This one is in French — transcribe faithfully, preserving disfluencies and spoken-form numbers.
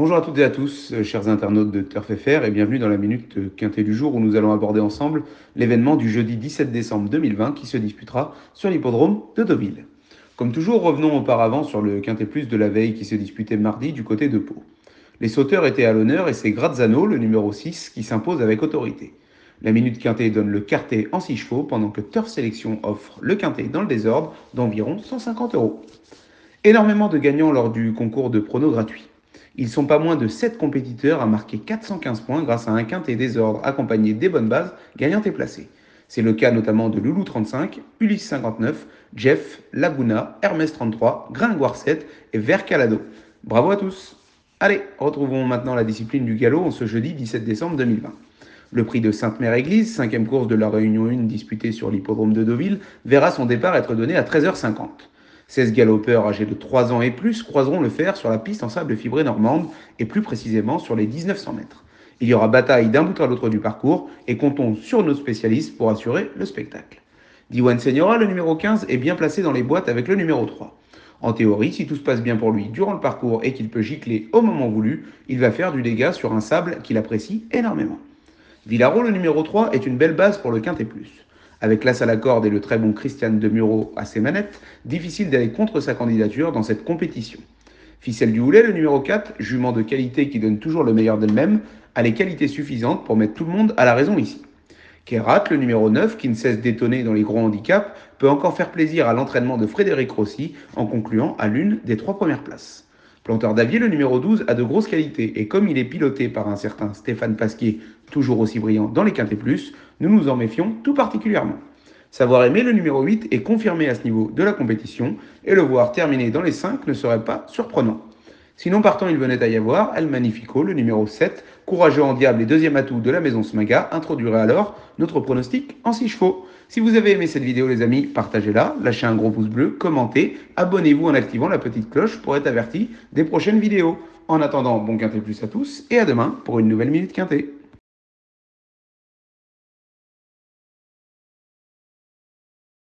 Bonjour à toutes et à tous, euh, chers internautes de Turf F R, et bienvenue dans la Minute euh, Quintet du jour où nous allons aborder ensemble l'événement du jeudi dix-sept décembre deux mille vingt qui se disputera sur l'hippodrome de Deauville. Comme toujours, revenons auparavant sur le Quintet Plus de la veille qui se disputait mardi du côté de Pau. Les sauteurs étaient à l'honneur et c'est Grazzano, le numéro six, qui s'impose avec autorité. La Minute Quintet donne le quartet en six chevaux pendant que Turf Sélection offre le quintet dans le désordre d'environ cent cinquante euros. Énormément de gagnants lors du concours de pronos gratuit. Ils sont pas moins de sept compétiteurs à marquer quatre cent quinze points grâce à un quintet désordre accompagné des bonnes bases gagnantes et placées. C'est le cas notamment de Loulou trente-cinq, Ulysse cinquante-neuf, Jeff, Laguna, Hermès trente-trois, Gringoire sept et Vert Calado. Bravo à tous. Allez, retrouvons maintenant la discipline du galop en ce jeudi dix-sept décembre deux mille vingt. Le prix de Sainte-Mère-Église, cinquième course de la Réunion un disputée sur l'hippodrome de Deauville, verra son départ être donné à treize heures cinquante. seize galopeurs âgés de trois ans et plus croiseront le fer sur la piste en sable fibré normande et plus précisément sur les mille neuf cents mètres. Il y aura bataille d'un bout à l'autre du parcours et comptons sur nos spécialistes pour assurer le spectacle. Diwan Senyora, le numéro quinze, est bien placé dans les boîtes avec le numéro trois. En théorie, si tout se passe bien pour lui durant le parcours et qu'il peut gicler au moment voulu, il va faire du dégât sur un sable qu'il apprécie énormément. Villaro, le numéro trois, est une belle base pour le Quintet Plus. Avec l'as à la corde et le très bon Christian de Muro à ses manettes, difficile d'aller contre sa candidature dans cette compétition. Ficelle du Houlet, le numéro quatre, jument de qualité qui donne toujours le meilleur d'elle-même, a les qualités suffisantes pour mettre tout le monde à la raison ici. Kerat, le numéro neuf, qui ne cesse d'étonner dans les gros handicaps, peut encore faire plaisir à l'entraînement de Frédéric Rossi en concluant à l'une des trois premières places. Planteur d'Avier, le numéro douze, a de grosses qualités et comme il est piloté par un certain Stéphane Pasquier, toujours aussi brillant dans les Quintet Plus, nous nous en méfions tout particulièrement. Savoir aimer, le numéro huit, est confirmé à ce niveau de la compétition et le voir terminer dans les cinq ne serait pas surprenant. Sinon, partant, il venait à y avoir El Magnifico, le numéro sept, courageux en diable et deuxième atout de la maison Smaga, introduirait alors notre pronostic en six chevaux. Si vous avez aimé cette vidéo, les amis, partagez-la, lâchez un gros pouce bleu, commentez, abonnez-vous en activant la petite cloche pour être averti des prochaines vidéos. En attendant, bon Quintet Plus à tous et à demain pour une nouvelle Minute Quintet.